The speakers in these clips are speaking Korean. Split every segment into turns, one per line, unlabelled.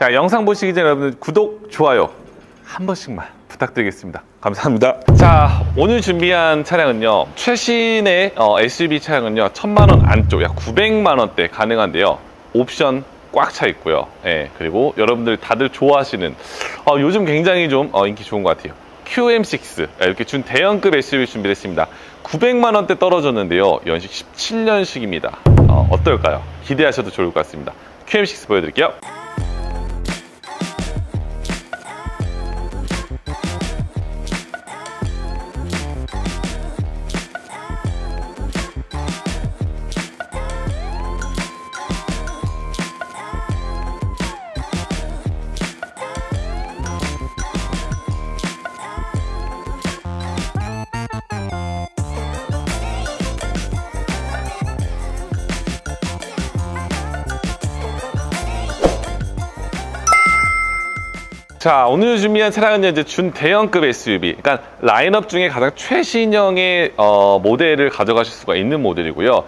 자, 영상 보시기 전에 여러분들 구독, 좋아요 한 번씩만 부탁드리겠습니다. 감사합니다. 자, 오늘 준비한 차량은요, 최신의 SUV 차량은요 1000만원 안쪽, 약 900만원대 가능한데요, 옵션 꽉 차 있고요. 예, 그리고 여러분들 다들 좋아하시는 요즘 굉장히 좀 인기 좋은 것 같아요, QM6 이렇게 준 대형급 SUV 준비했습니다. 900만원대 떨어졌는데요, 연식 17년식입니다. 어떨까요? 기대하셔도 좋을 것 같습니다. QM6 보여드릴게요. 자, 오늘 준비한 차량은 이제 준대형급 SUV, 그러니까 라인업 중에 가장 최신형의 모델을 가져가실 수가 있는 모델이고요.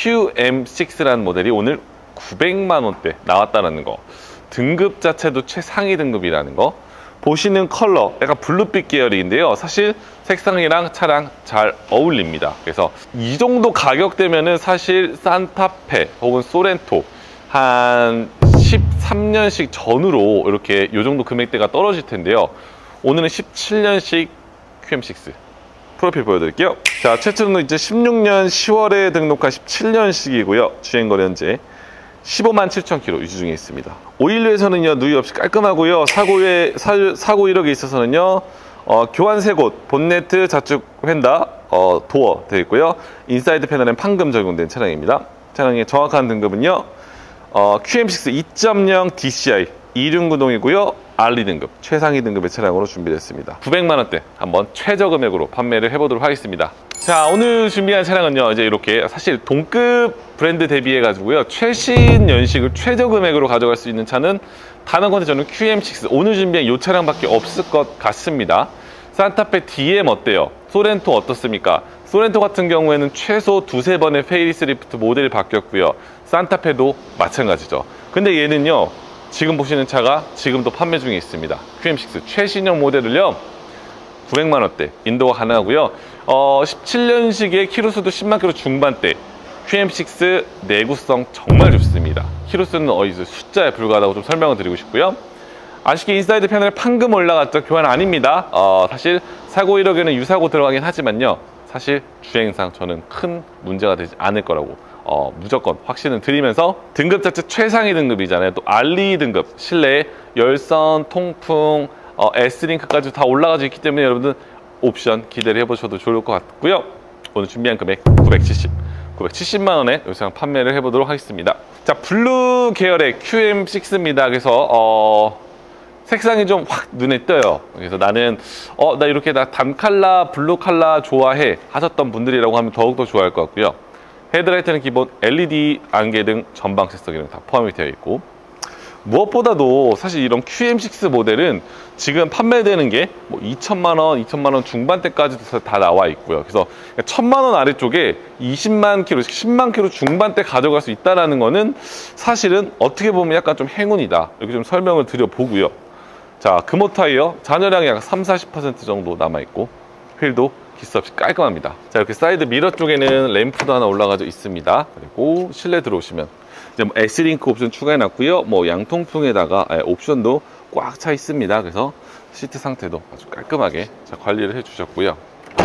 QM6라는 모델이 오늘 900만원대 나왔다는 거, 등급 자체도 최상위 등급이라는 거, 보시는 컬러 약간 블루빛 계열인데요, 사실 색상이랑 차량 잘 어울립니다. 그래서 이 정도 가격대면은 사실 산타페 혹은 소렌토 한 13년식 전후로 이렇게 요 정도 금액대가 떨어질 텐데요, 오늘은 17년식 QM6 프로필 보여드릴게요. 자, 최초는 이제 16년 10월에 등록한 17년식이고요 주행거리 현재 15만 7,000km 유지 중에 있습니다. 오일류에서는요 누이 없이 깔끔하고요, 사고 이력에 있어서는요 교환 3곳, 본네트, 좌측 휀다, 도어 되어 있고요, 인사이드 패널엔 판금 적용된 차량입니다. 차량의 정확한 등급은요 QM6 2.0 DCI 2륜구동이고요, RE 등급, 최상위 등급의 차량으로 준비됐습니다. 900만원대 한번 최저 금액으로 판매를 해보도록 하겠습니다. 자, 오늘 준비한 차량은요 이제 이렇게 사실 동급 브랜드 대비해 가지고요 최신 연식을 최저 금액으로 가져갈 수 있는 차는 다른 건데 저는 QM6 오늘 준비한 이 차량밖에 없을 것 같습니다. 산타페 DM 어때요? 소렌토 어떻습니까? 소렌토 같은 경우에는 최소 2~3번의 페이스리프트 모델이 바뀌었고요, 산타페도 마찬가지죠. 근데 얘는요 지금 보시는 차가 지금도 판매 중에 있습니다. QM6 최신형 모델을요 900만원대 인도가 가능하고요, 17년식의 키로수도 10만 킬로 중반대, QM6 내구성 정말 좋습니다. 키로수는 숫자에 불과하다고 좀 설명을 드리고 싶고요. 아쉽게 인사이드 패널에 판금 올라갔죠. 교환 아닙니다. 사실 사고 이력에는 유사고 들어가긴 하지만요, 사실 주행상 저는 큰 문제가 되지 않을 거라고 무조건 확신을 드리면서, 등급 자체 최상위 등급이잖아요. 또 RE 등급, 실내에 열선, 통풍, S링크까지 다 올라가져 있기 때문에 여러분들 옵션 기대를 해보셔도 좋을 것 같고요. 오늘 준비한 금액 970만원에 이 차량 판매를 해보도록 하겠습니다. 자, 블루 계열의 QM6입니다. 그래서 색상이 좀 확 눈에 띄어요. 그래서 나는 나 이렇게 단칼라 블루 칼라 좋아해 하셨던 분들이라고 하면 더욱더 좋아할 것 같고요. 헤드라이트는 기본 LED 안개등 전방 액세서리 기능 다 포함이 되어 있고, 무엇보다도 사실 이런 QM6 모델은 지금 판매되는 게 뭐 2천만원 중반대까지도 다 나와 있고요. 그래서 1000만원 아래쪽에 20만 킬로, 10만 킬로 중반대 가져갈 수 있다는 거는 사실은 어떻게 보면 약간 좀 행운이다, 이렇게 좀 설명을 드려보고요. 자, 금호 타이어 잔여량이 약 30~40% 정도 남아있고, 휠도 기스 없이 깔끔합니다. 자, 이렇게 사이드 미러 쪽에는 램프도 하나 올라가져 있습니다. 그리고 실내 들어오시면 이제 S링크 옵션 추가해놨고요, 뭐 양통풍에다가 옵션도 꽉 차 있습니다. 그래서 시트 상태도 아주 깔끔하게 관리를 해주셨고요.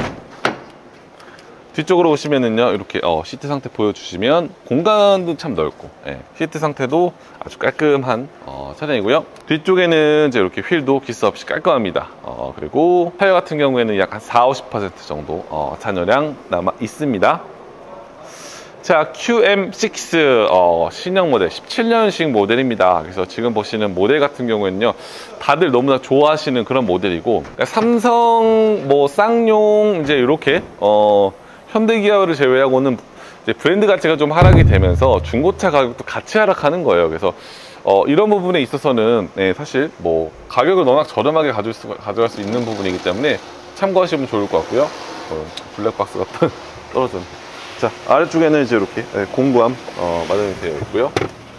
뒤쪽으로 오시면은요 이렇게 시트 상태 보여주시면 공간도 참 넓고, 시트 상태도 아주 깔끔한 차량이고요. 뒤쪽에는 이제 이렇게 휠도 기스 없이 깔끔합니다. 그리고 타이어 같은 경우에는 약 한 40~50% 정도 잔여량 남아 있습니다. 자, QM6 신형 모델 17년식 모델입니다. 그래서 지금 보시는 모델 같은 경우에는요 다들 너무나 좋아하시는 그런 모델이고, 삼성 뭐 쌍용 이제 이렇게 현대기아를 제외하고는 이제 브랜드 가치가 좀 하락이 되면서 중고차 가격도 같이 하락하는 거예요. 그래서 이런 부분에 있어서는 사실 뭐 가격을 워낙 저렴하게 가져갈 수 있는 부분이기 때문에 참고하시면 좋을 것 같고요. 블랙박스가 떨어졌네. 자, 아래쪽에는 이제 이렇게 공구함 마련이 되어 있고요.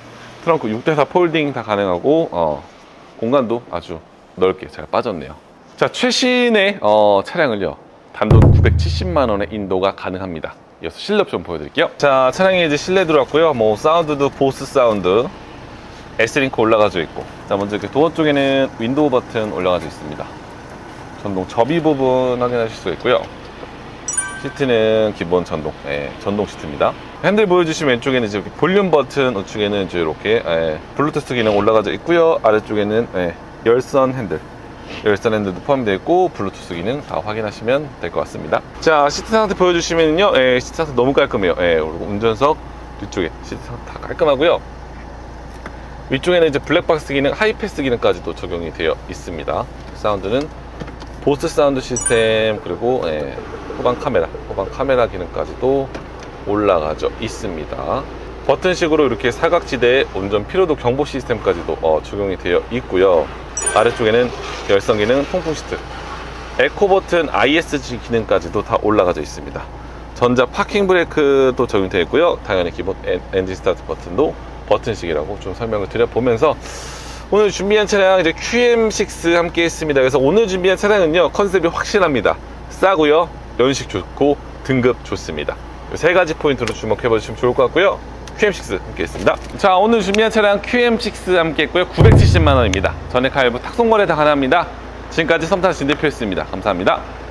트렁크 6대4 폴딩 다 가능하고 공간도 아주 넓게 잘 빠졌네요. 자, 최신의 차량을요, 단돈 970만 원에 인도가 가능합니다. 이어서 실내 옵션 보여드릴게요. 자, 차량에 이제 실내 들어왔고요. 뭐 사운드도 보스 사운드, S링크 올라가져 있고, 자, 먼저 이렇게 도어 쪽에는 윈도우 버튼 올라가져 있습니다. 전동 접이 부분 확인하실 수가 있고요. 시트는 기본 전동, 전동 시트입니다. 핸들 보여주시면 왼쪽에는 이제 이렇게 볼륨 버튼, 우측에는 이제 이렇게 블루투스 기능 올라가져 있고요. 아래쪽에는 열선 핸들도 포함되어 있고, 블루투스 기능 다 확인하시면 될 것 같습니다. 자, 시트 상태 보여주시면요, 시트 상태 너무 깔끔해요. 그리고 운전석 뒤쪽에 시트 상태 다 깔끔하고요. 위쪽에는 이제 블랙박스 기능, 하이패스 기능까지도 적용이 되어 있습니다. 사운드는 보스 사운드 시스템, 그리고 후방 카메라 기능까지도 올라가져 있습니다. 버튼식으로 이렇게 사각지대 운전 피로도 경보 시스템까지도 적용이 되어 있고요. 아래쪽에는 열선 기능, 통풍 시트, 에코 버튼, ISG 기능까지도 다 올라가져 있습니다. 전자 파킹 브레이크도 적용되어 있고요. 당연히 기본 엔진 스타트 버튼도 버튼식이라고 좀 설명을 드려보면서, 오늘 준비한 차량 이제 QM6 함께 했습니다. 그래서 오늘 준비한 차량은요, 컨셉이 확실합니다. 싸고요, 연식 좋고 등급 좋습니다. 이 세 가지 포인트로 주목해 보시면 좋을 것 같고요. QM6 함께 했습니다. 자, 오늘 준비한 차량 QM6 함께 했고요. 970만 원입니다. 전액 할부 탁송거래 다 가능합니다. 지금까지 썸타스 진대표였습니다. 감사합니다.